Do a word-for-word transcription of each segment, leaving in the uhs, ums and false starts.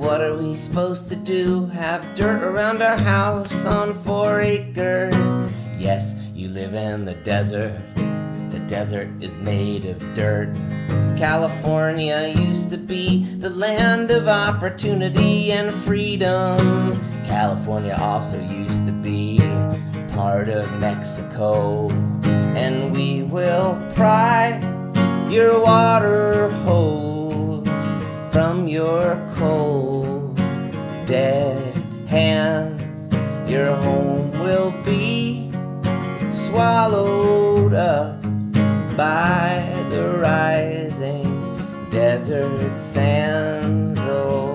What are we supposed to do? Have dirt around our house on four acres? Yes, you live in the desert. The desert is made of dirt. California used to be the land of opportunity and freedom. California also used to be part of Mexico. And we will pry your water hose from your cold, dead hands. Your home will be swallowed up by the rising desert sands. Oh,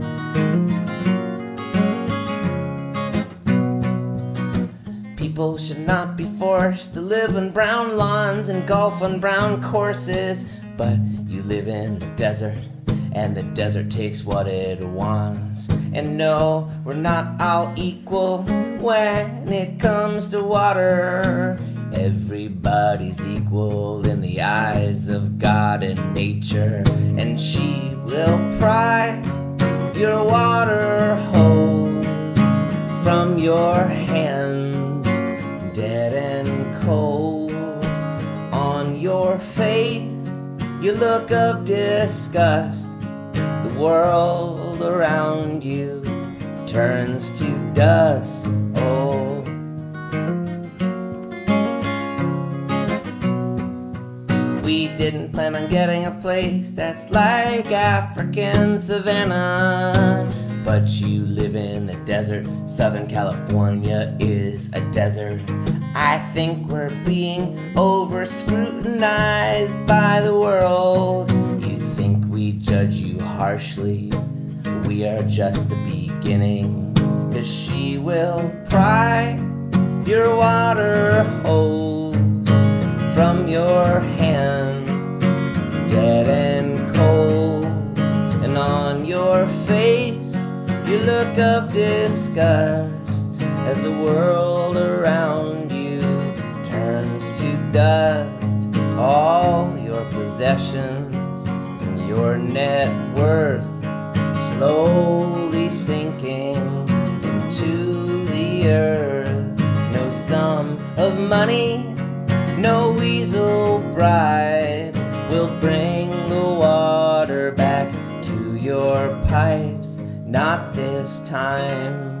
people should not be forced to live on brown lawns and golf on brown courses, but you live in the desert, and the desert takes what it wants. And no, we're not all equal when it comes to water. Everybody's equal in the eyes of God and nature, and she will pry your water hose from your hands, dead and cold. On your face, you look of disgust. The world around you turns to dust. Oh, we didn't plan on getting a place that's like African savannah, but you live in the desert. Southern California is a desert. I think we're being over-scrutinized by the world. You think we judge you harshly? We are just the beginning, 'cause she will pry your water hose from your hands, dead and cold. And on your face, you look of disgust as the world around you turns to dust. All your possessions and your net worth slowly sinking into the earth. No sum of money, no weasel bribe will bring the water back to your pipes. Not this time.